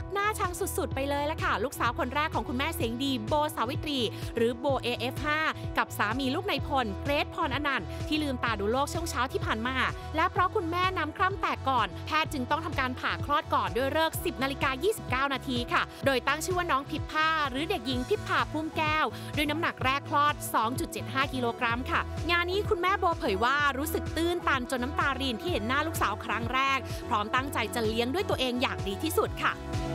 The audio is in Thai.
น่าชังสุดๆไปเลยละค่ะลูกสาวคนแรกของคุณแม่เสียงดีโบสาวิตรีหรือโบ AF5 กับสามีลูกในพลเกรทพรอนันต์ที่ลืมตาดูโลกช่วงเช้าที่ผ่านมาและเพราะคุณแม่น้ำคร่ำแตกก่อนแพทย์จึงต้องทำการผ่าคลอดก่อนด้วยฤกษ์ 10:29 นาทีค่ะโดยตั้งชื่อว่าน้องพิพพาหรือเด็กหญิงพิพพาพุ่มแก้วด้วยน้ำหนักแรกคลอด 2.75 กิโลกรัมค่ะงานนี้คุณแม่โบเผยว่ารู้สึกตื้นตันจนน้ำตารินที่เห็นหน้าลูกสาวครั้งแรกพร้อมตั้งใจจะเลี้ยงด้วยตัวเองอย่างดีที่สุดค่ะ